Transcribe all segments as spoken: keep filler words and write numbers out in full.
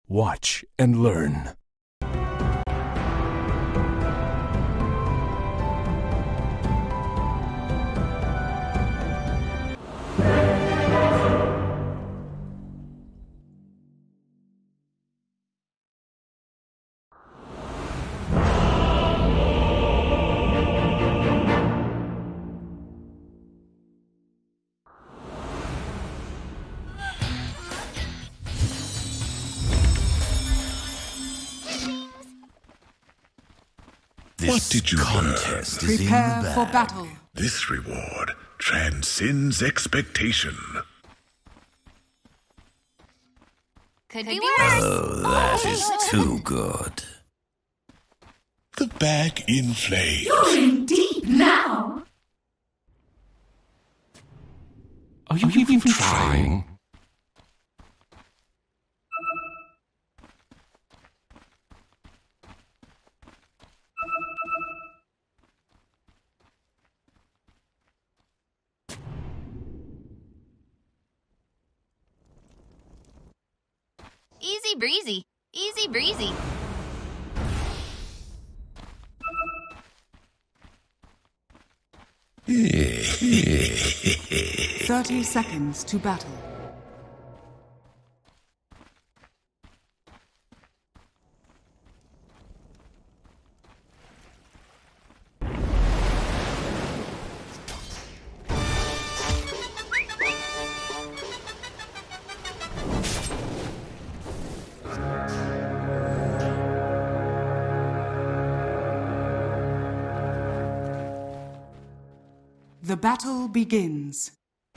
Watch and learn. What did you contest learn? is Prepare in the for bag. battle. This reward transcends expectation. Could be worse. Oh, that is too good. The bag in flames. You're in deep now. Are you, Are you even, even trying? Easy breezy. Easy breezy. Thirty seconds to battle. The battle begins.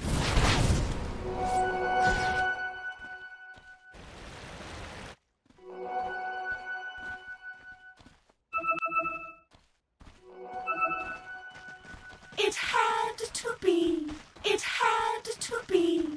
It had to be. It had to be.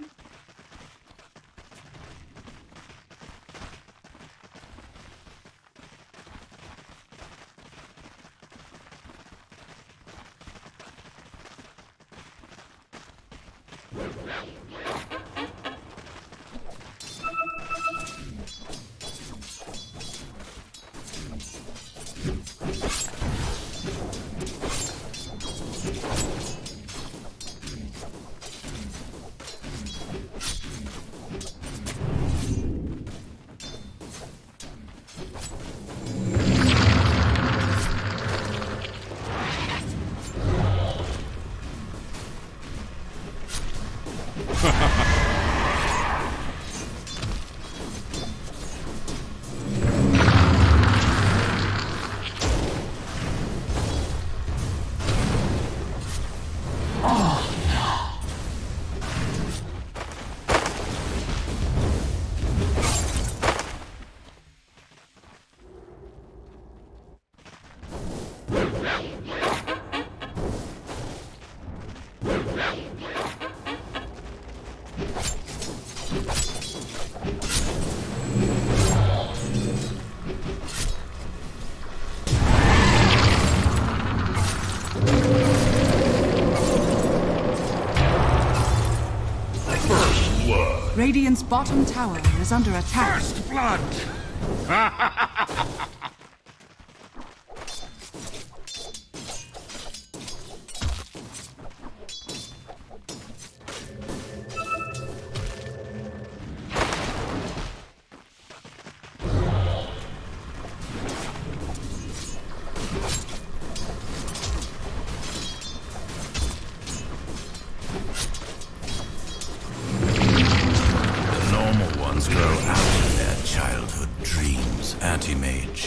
Radiant's bottom tower is under attack. First blood! Anti-mage.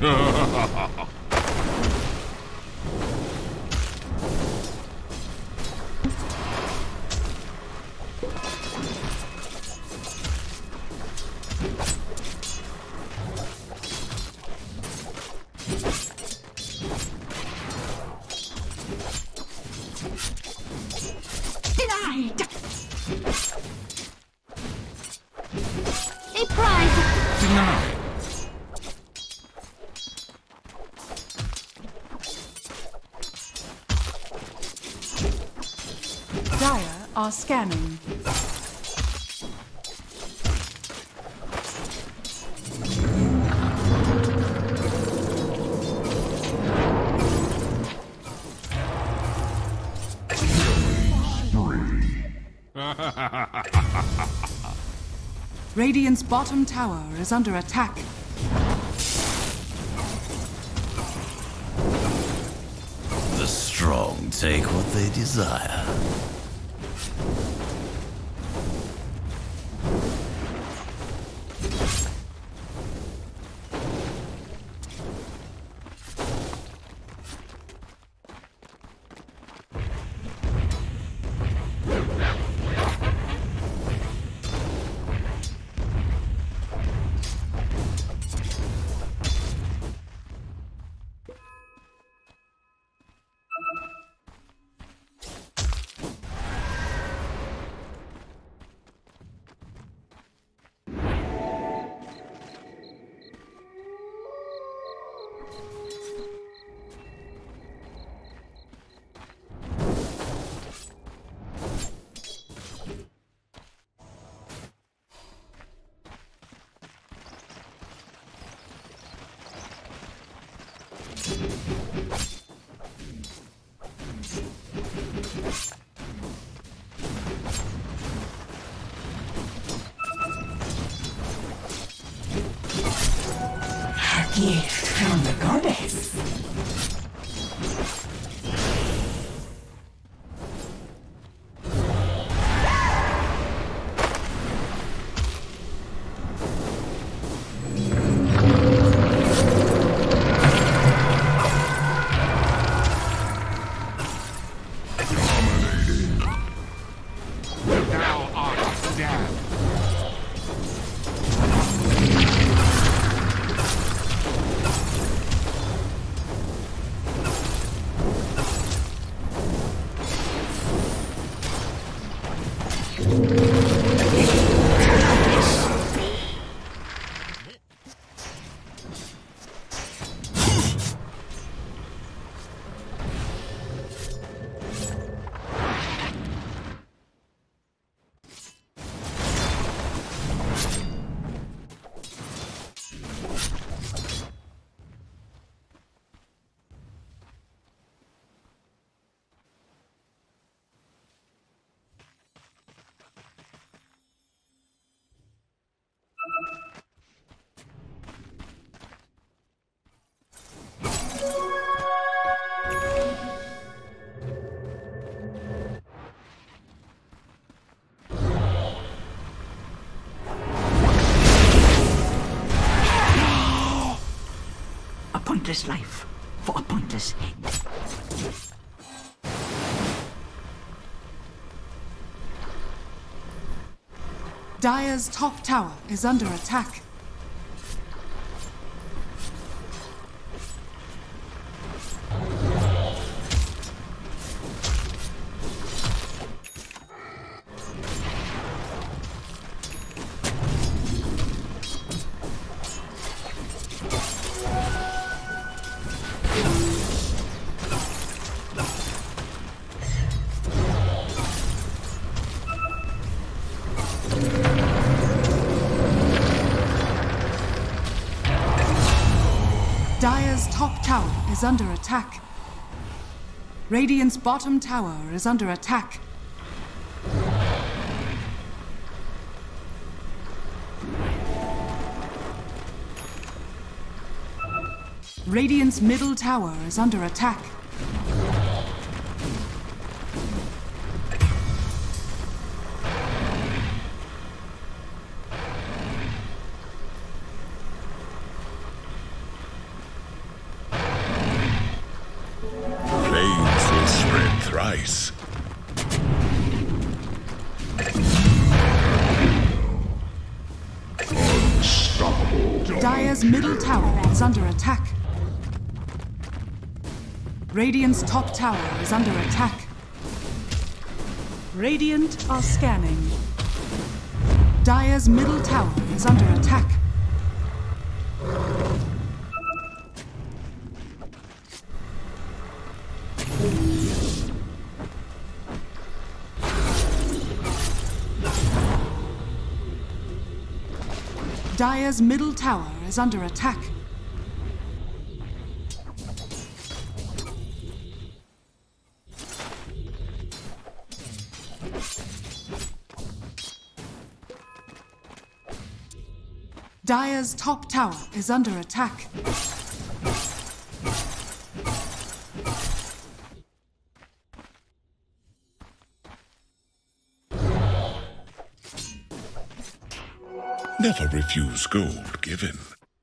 Denied! A prize! Denied. Dire are scanning. Radiant's bottom tower is under attack. The strong take what they desire. Gift from the goddess. Thou art stabbed. A pointless life for a pointless head. Dire's top tower is under attack. Dire's top tower is under attack. Radiant's bottom tower is under attack. Radiant's middle tower is under attack. Dire's middle tower is under attack. Radiant's top tower is under attack. Radiant are scanning. Dire's middle tower is under attack. Dire's middle tower is under attack. Dire's top tower is under attack. Never refuse gold given.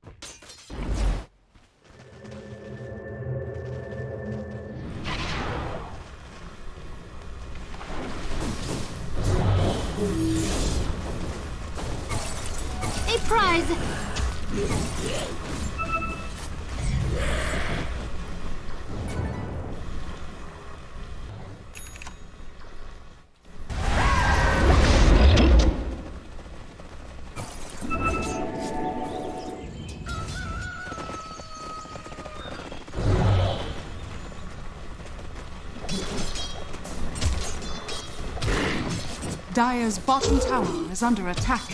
A prize! Dire's bottom tower is under attack.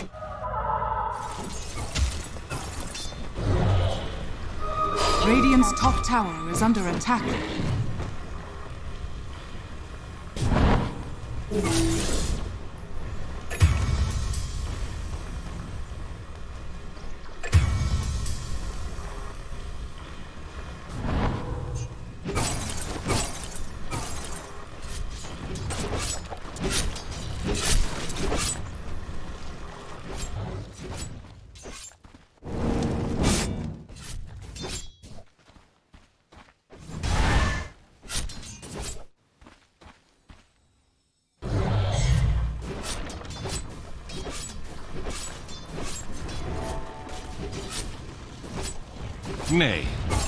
Radiant's top tower is under attack. Nay.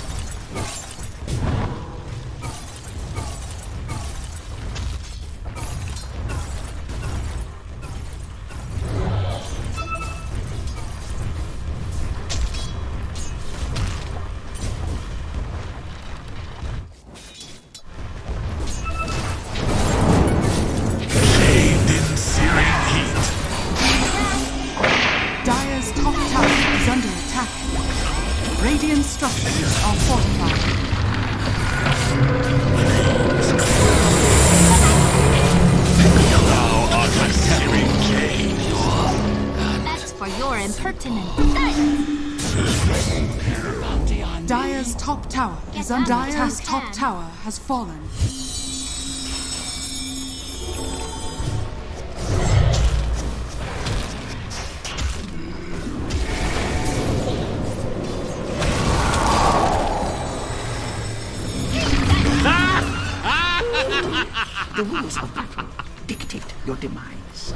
Bathed in searing heat. Dire's top tower is under attack. Radiant structures are fortified. Thou art a searing flame. That's for your impertinence. Dire's top tower is under attack. Dire's top tower has fallen. The rules of battle dictate your demise.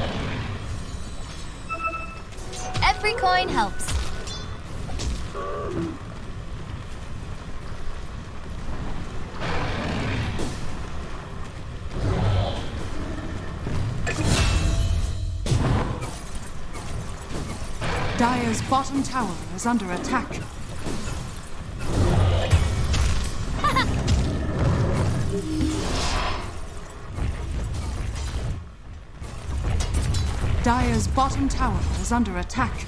Every coin helps. Dire's bottom tower is under attack. Dire's bottom tower is under attack.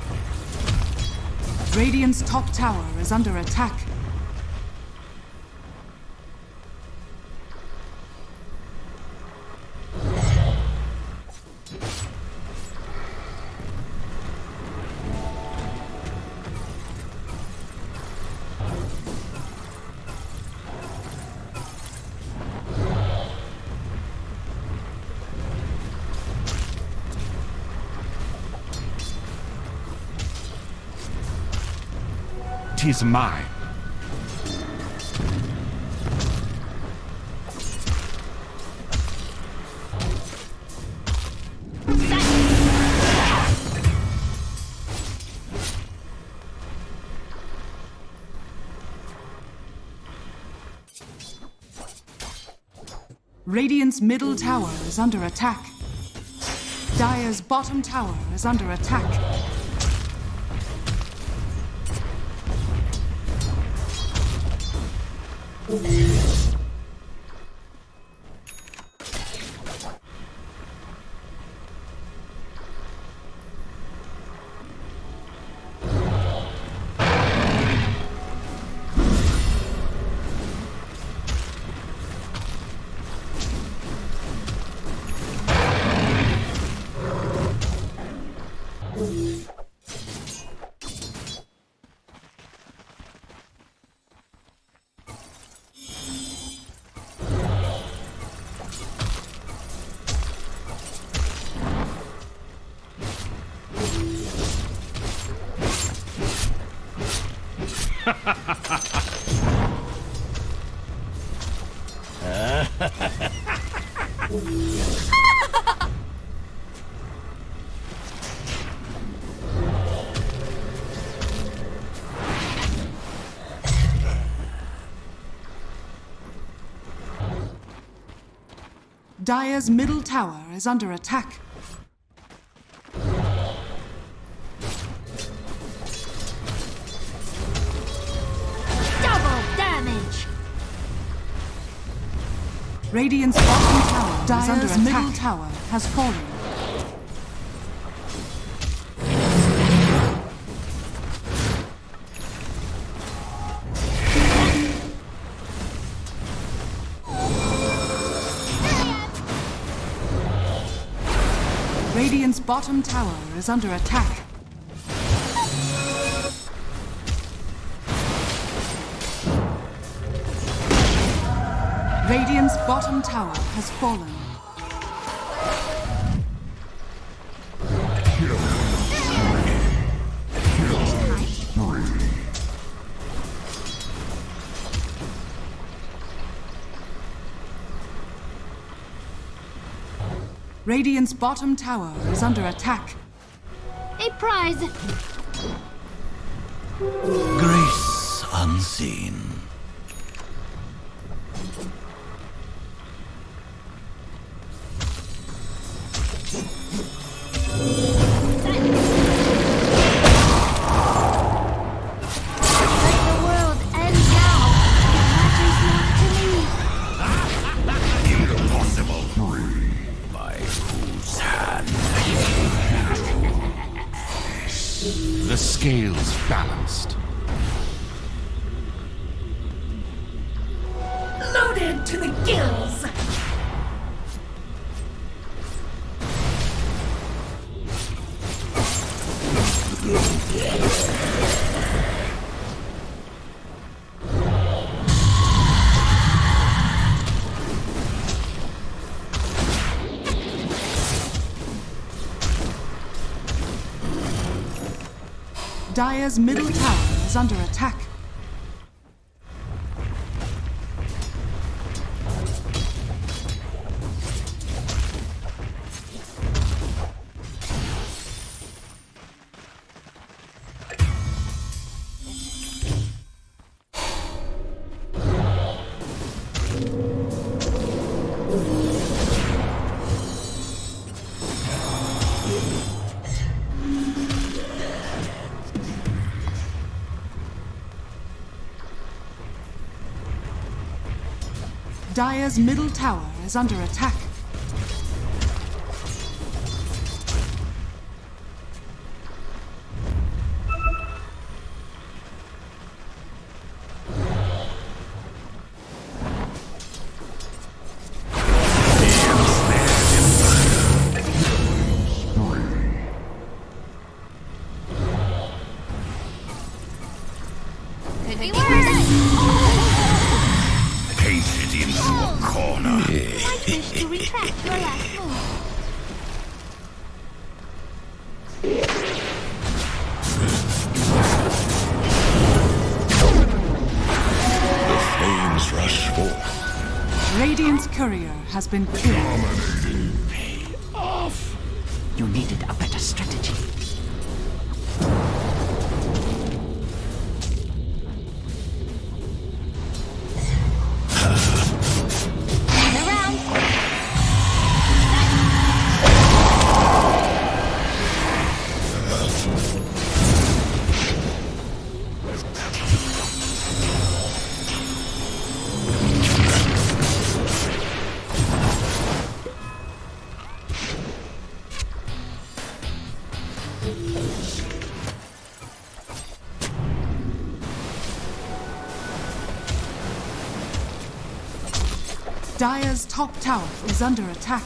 Radiant's top tower is under attack. Tis mine. Radiant's middle tower is under attack. Dire's bottom tower is under attack. Dire's middle tower is under attack. Double damage! Radiant's bottom tower Dire's is under attack. Middle tower has fallen. Radiant's bottom tower is under attack. Radiant's bottom tower has fallen. Radiant's bottom tower is under attack. A prize! Grace unseen. The scales balanced. Loaded to the gills! Dire's middle tower is under attack. Dire's middle tower is under attack. Could be worse! Painted into a corner. Might wish to retract your last move. The flames rush forth. Radiant's courier has been killed. Pay off. You needed a better strategy. The round. Dire's top tower is under attack.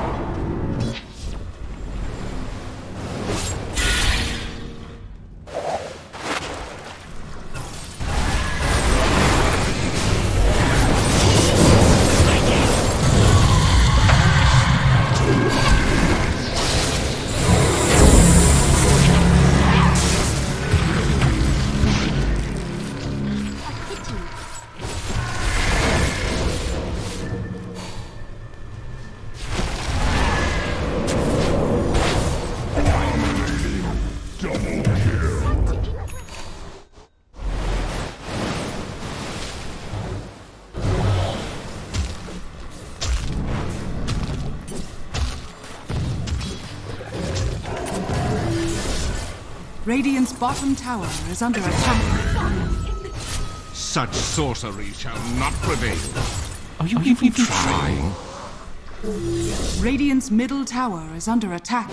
Radiant's bottom tower is under attack. Such sorcery shall not prevail. Are you even trying? Radiant's middle tower is under attack.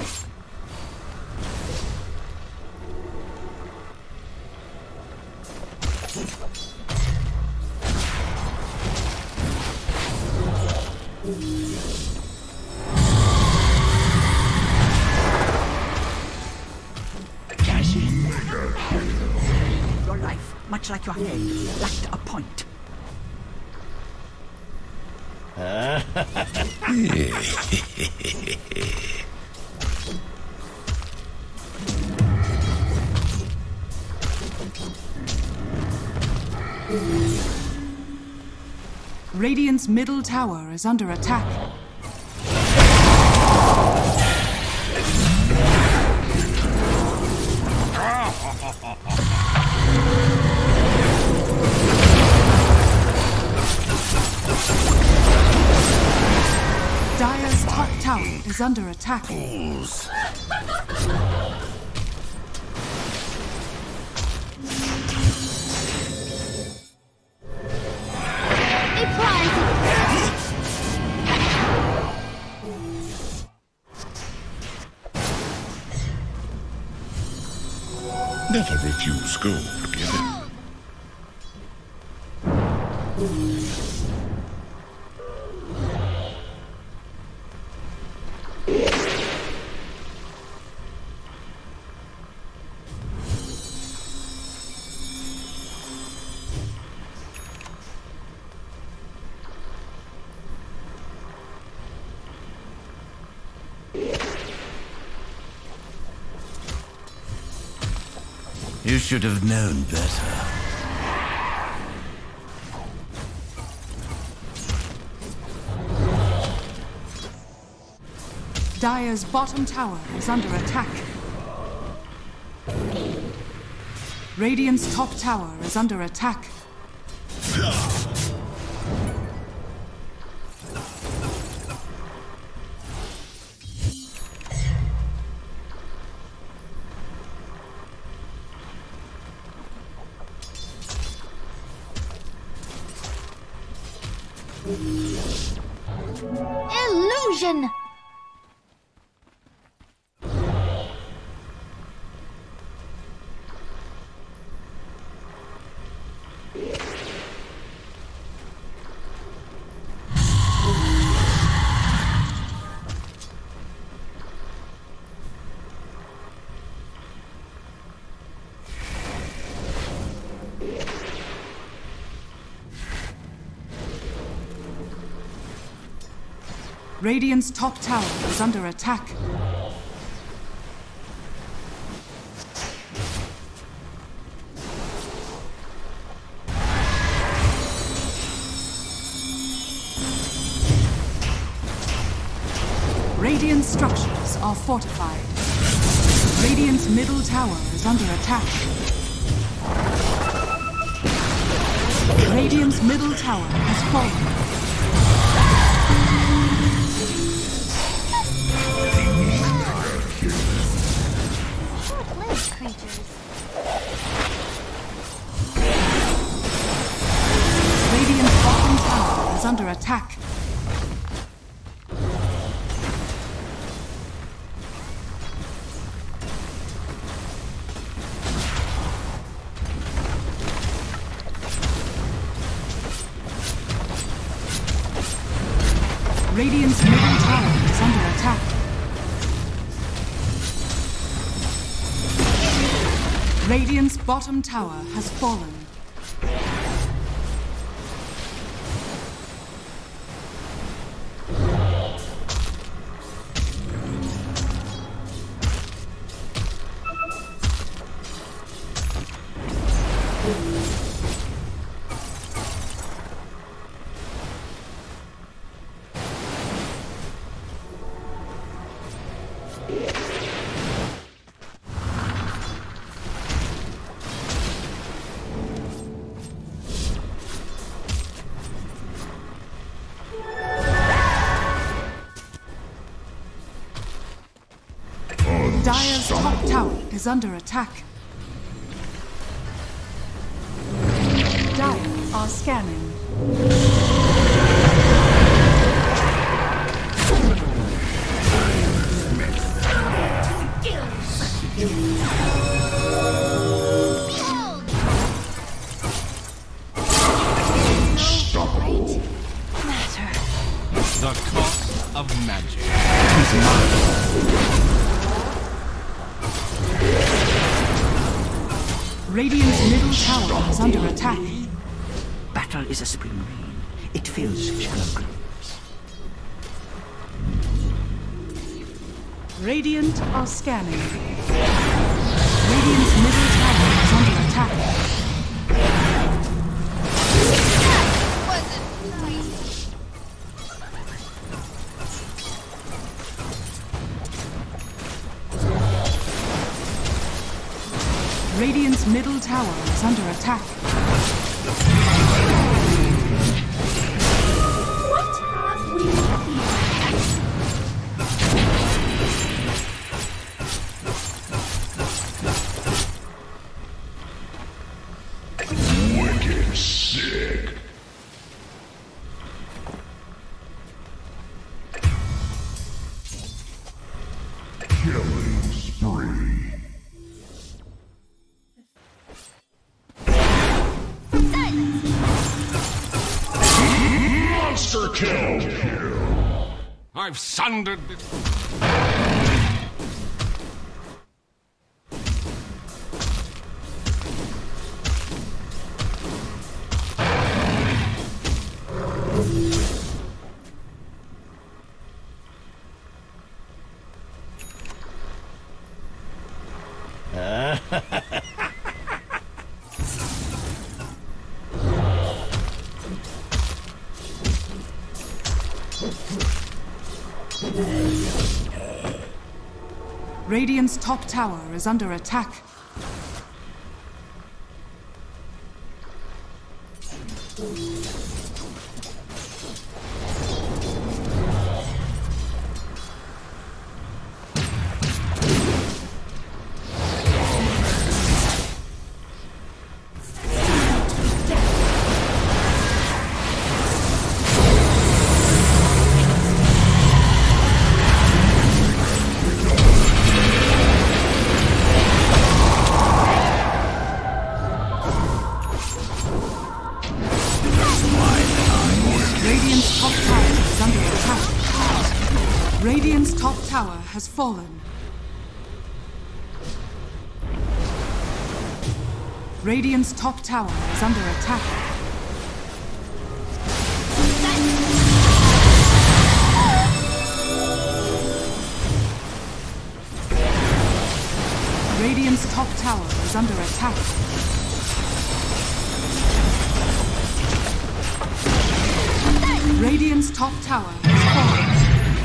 Your life, much like your head, lacked a point. Radiant's middle tower is under attack. Dire's top tower is under attack. A prize. Never refuse gold given. You should have known better. Dire's bottom tower is under attack. Radiant's top tower is under attack. Illusion! Radiant's top tower is under attack. Radiant structures are fortified. Radiant's middle tower is under attack. Radiant's middle tower has fallen. attack. Radiant's middle tower is under attack. Radiant's bottom tower has fallen. Dire's top tower is under attack. Dire are scanning. Right matter. The cost of magic. Radiant's middle tower is under attack. Battle is a spring rain. It fills shallow graves. Radiant are scanning. Radiant's middle tower is under attack. Wasn't nice. Radiant's middle tower is under attack. What have we here? Wicked sick. Killing spree. Monster kill. I've sundered this. Radiant's top tower is under attack. Radiant's top tower is under attack. Radiant's top tower has fallen. Radiant's top tower is under attack. Radiant's top tower is under attack. Radiant's top tower has fallen.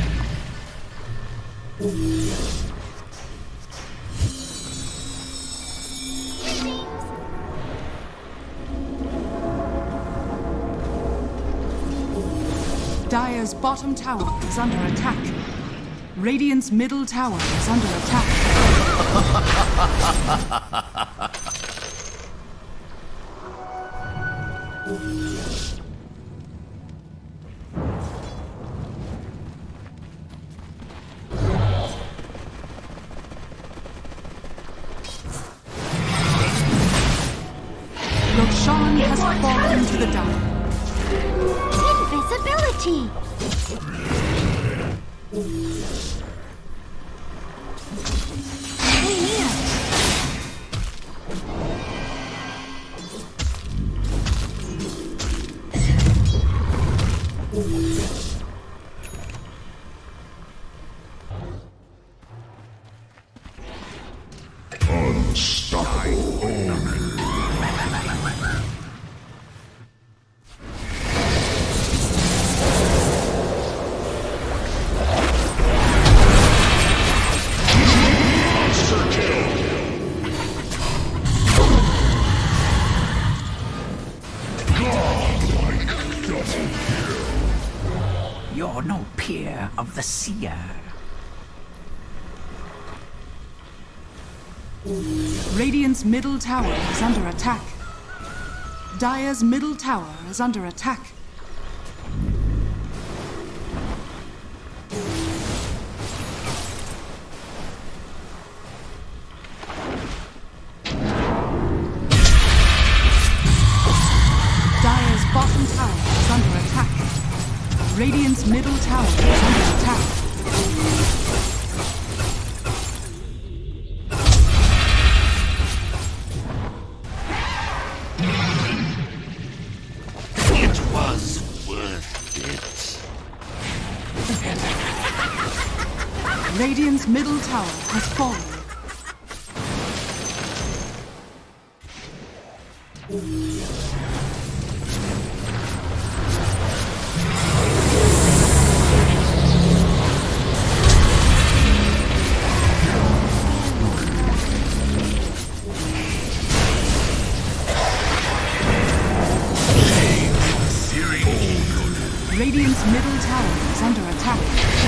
Dire's bottom tower is under attack. Radiant's middle tower is under attack. enemy has fallen to the Dire. Invisibility! Stay near. You're no peer of the Seer. Radiant's middle tower is under attack. Dire's middle tower is under attack. Dire's bottom tower is under attack. Radiant's middle tower is under attack. It was worth it. Radiant's middle tower has fallen. Radiant's middle tower is under attack.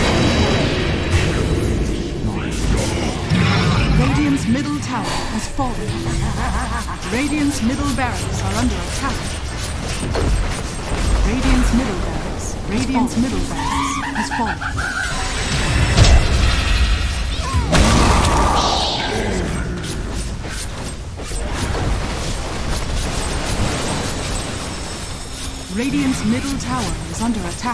Radiant's middle tower has fallen. Radiant's middle barracks are under attack. Radiant's middle barracks. Radiant's middle barracks has fallen. Radiant's middle tower is under attack.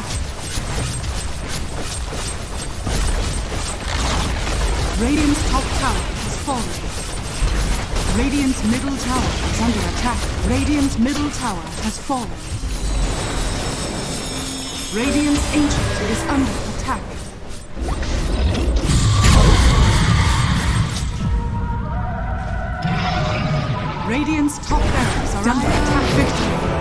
Radiant's top tower has fallen. Radiant's middle tower is under attack. Radiant's middle tower has fallen. Radiant's ancient is under attack. Radiant's top barracks are under attack. Victory.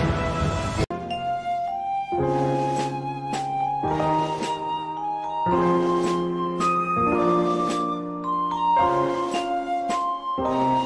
you